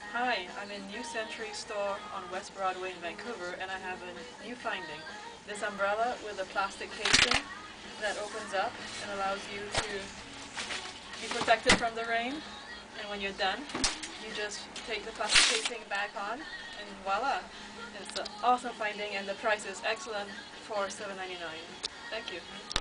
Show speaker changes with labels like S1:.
S1: Hi, I'm in New Century store on West Broadway in Vancouver, and I have a new finding. This umbrella with a plastic casing that opens up and allows you to be protected from the rain. And when you're done, you just take the plastic casing back on, and voila! It's an awesome finding, and the price is excellent for $7.99. Thank you.